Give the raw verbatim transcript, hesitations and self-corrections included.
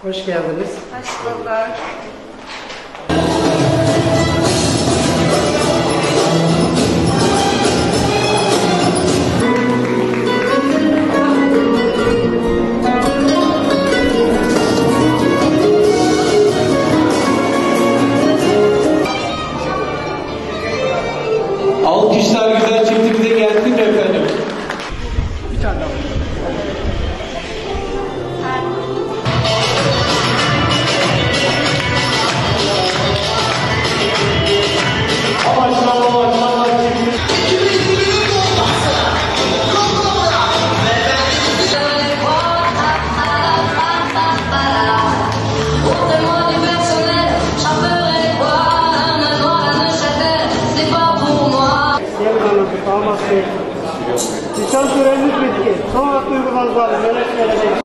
Hoş geldiniz. Hoş bulduk. Alkışlar güzel çiftimize gelsin mi efendim? Bir tane daha. Maşallah maşallah çiftimiz. Damat Bey. Nişan töreniniz bitti. Son olarak duygularınızı alın. Neler söylemek